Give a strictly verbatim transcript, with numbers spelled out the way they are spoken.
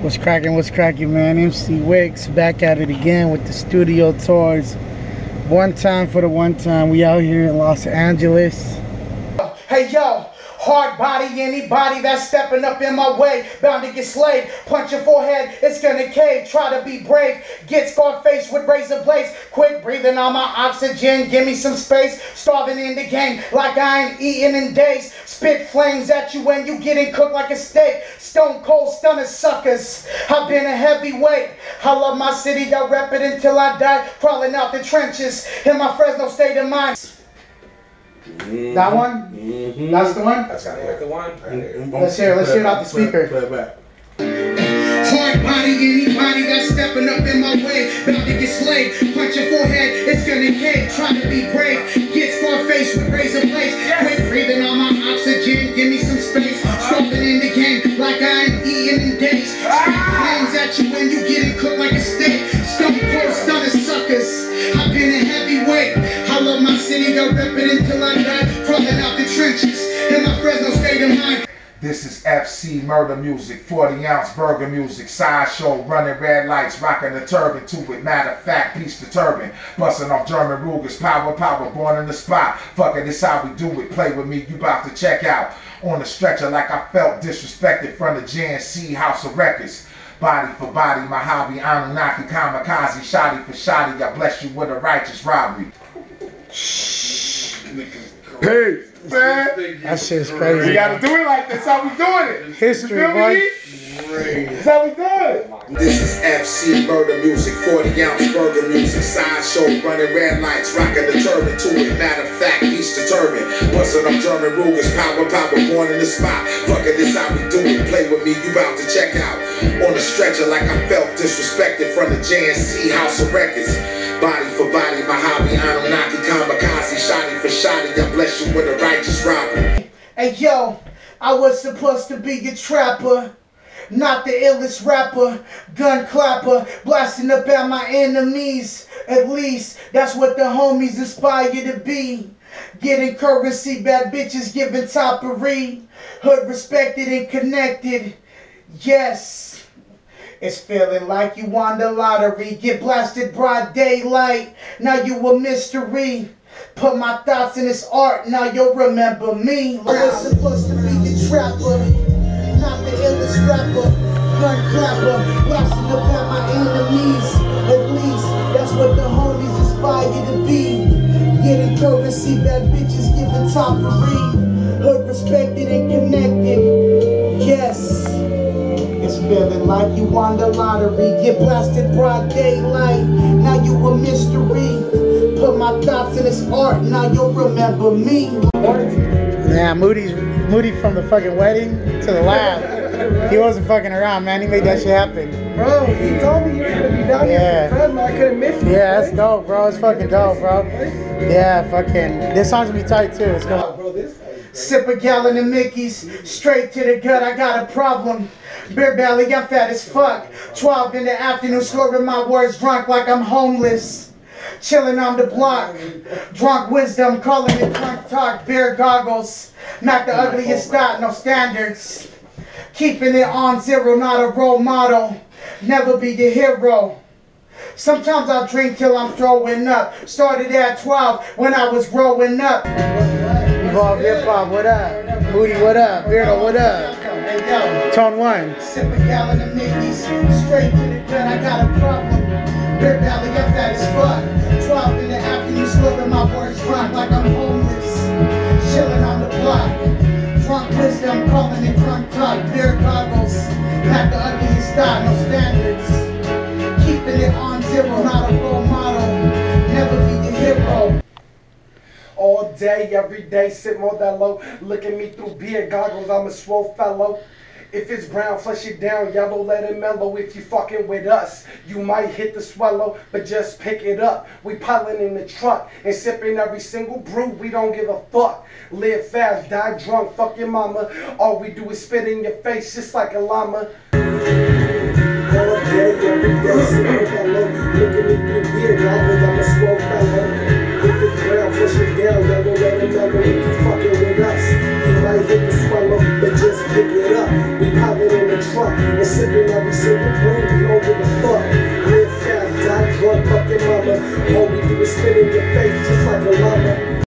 What's cracking, what's cracking, man? M C Wicks back at it again with the studio tours. One time for the one time. We out here in Los Angeles. Hey yo, hard body, anybody that's stepping up in my way, bound to get slayed. Punch your forehead, it's gonna cave. Try to be brave, get scar face with razor blades. Quit breathing on my oxygen, give me some space. Starving in the game like I ain't eating in days. Spit flames at you when you getting cooked like a steak. Stone cold stunner suckers, I've been a heavyweight. I love my city, I rep it until I die. Crawling out the trenches in my Fresno state of mind. Mm-hmm. That one? Mm-hmm. That's the one? That's gotta the one. Mm-hmm. Let's hear it. Let's hear it out the speaker. Play it back. Hard body, anybody that's stepping up in my way, bound to get slayed. Punch your forehead, it's gonna cave. Try to be brave, get scar face with razor blades. Quit breathing on my oxygen, give me some space. Stomping in the game like I ain't eating in days. Spit flames at you when you getting cooked like a steak. Stone cold stunner suckers, I've been a heavyweight. I love my city, I rep it until I die. Crawling out the trenches in my Fresno state of mind. This is F C Murder Music, forty ounce burger music, sideshow, running red lights, rocking the turban to it. Matter of fact, piece the turban, busting off German Rugers, power, power, born in the spot. Fuck it, this how we do it. Play with me, you about to check out. On the stretcher like I felt disrespected from the J N C House of Records. Body for body, my hobby, Anunnaki, kamikaze, shoddy for shoddy. I bless you with a righteous robbery. Hey, man. That shit's crazy. We gotta do it like this. How we doing it? History, you feel boy. me? That's how we doing it. This is F C Murder Music, forty ounce burger music, sideshow, running red lights, rocking the turban to it. Matter of fact, piece the turban, busting up German Rugers, power, power, born in the spot. Fuck it, this how we do it. Play with me, you about to check out. On the stretcher like I felt disrespected from the J N C House of Records. Body for body, my hobby, Anunnaki, kamikaze, shoddy for shoddy. I bless you with a righteous robbery. Hey yo, I was supposed to be a trapper, not the illest rapper, gun clapper, blasting up at my enemies. At least that's what the homies inspire you to be. Getting currency, bad bitches giving toppery. Hood respected and connected. Yes. It's feeling like you won the lottery. Get blasted broad daylight. Now you a mystery. Put my thoughts in this art. Now you'll remember me. I was supposed to be the trapper, not the illest rapper, gun clapper, blasting up at my enemies. At least that's what the homies inspire you to be. Getting currency, bad bitches giving toppery. Hood respected and connected. Yes. It's feeling like you won the lottery. Get blasted broad daylight. Now you a mystery. Put my thoughts in this art. Now you'll remember me. Yeah, Moody's Moody from the fucking wedding to the lab. He wasn't fucking around, man. He made that shit happen. Bro, he told me you were gonna be down here Yeah. for Fresno. I couldn't miss you. Yeah, that's dope, bro. It's fucking dope, bro. Yeah, fucking. This song's gonna be tight too. It's gonna. Bro, this Sip a gallon of Mickey's, straight to the gut, I got a problem. Beer belly, I'm fat as fuck. twelve in the afternoon, slurring my words drunk like I'm homeless. Chilling on the block, drunk wisdom, calling it drunk talk. Beer goggles, not the ugliest thought, no standards. Keeping it on zero, not a role model. Never be the hero. Sometimes I drink till I'm throwing up. Started at twelve when I was growing up. Evolve Hip Hop, what up? Moody, what up? Beardo, what up? Tone one. Sip a gallon of Mickey's, straight to the gut, I got a problem. Beer belly, I'm fat as fuck. twelve in the afternoon, slurring my words drunk like I'm homeless. Chilling on the block, drunk wisdom, calling it drunk talk. Beer goggles, not the ugliest thought, no standards. Keeping it on zero, not a role model. Never be the hero. all day, every day, sitting on that low. Look at me through beer goggles, I'm a swole fellow. If it's brown, flush it down, yellow, let it mellow. If you fucking with us, you might hit the swallow, but just pick it up. We piling in the truck and sipping every single brew, we don't give a fuck. Live fast, die drunk, fuck your mama. All we do is spit in your face just like a llama. All day, every day, sitting on that low. Look at me through beer goggles, I'm a swole fellow. If it's brown, flush it down, yellow, let it mellow. If you fucking with us, you might hit the swallow, but just pick it up. We piling in the truck and sipping every single brew, we don't give a fuck. Live fast, die drunk, fucking mama. All we do is spit in your face just like a llama.